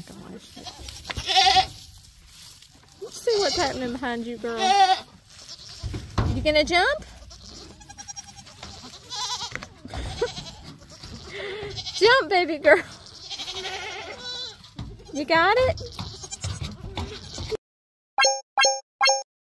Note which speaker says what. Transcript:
Speaker 1: can wash it. Let's see what's happening behind you, girl. You gonna jump? Jump, baby girl. You got it?